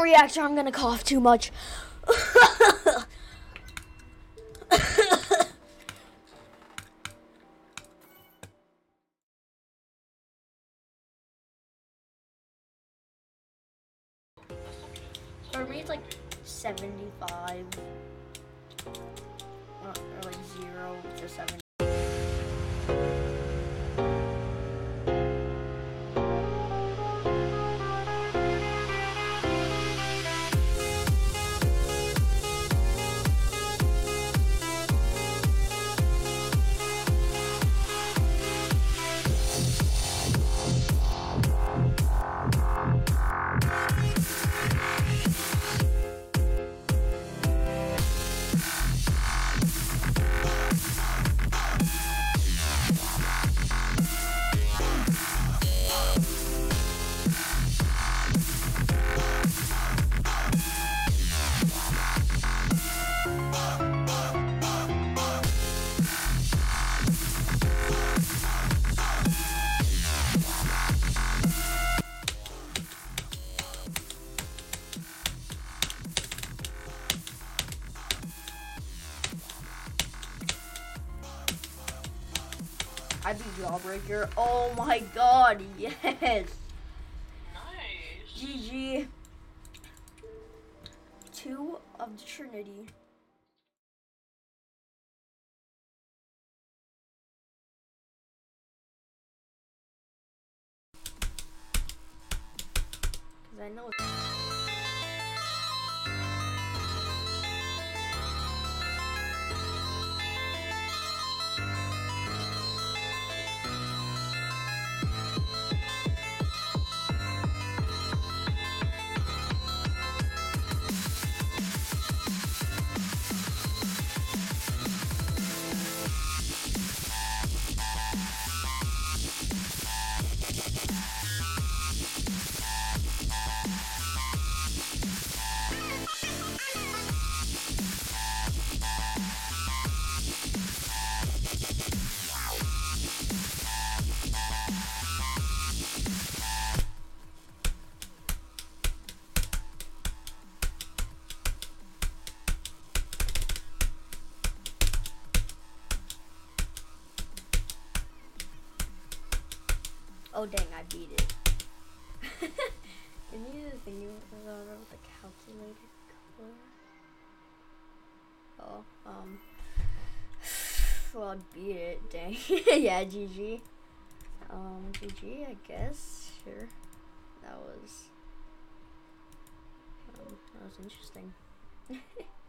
react or I'm gonna cough too much. For me, it's like 75. Or like 0 to 70. I beat Jawbreaker. Oh my god, yes! Nice. GG. 2 of the Trinity. Cause I know it's oh dang, I beat it. Can you think you with the calculator color? Oh, well, I beat it, dang. Yeah, GG. GG, I guess. Sure. That was interesting.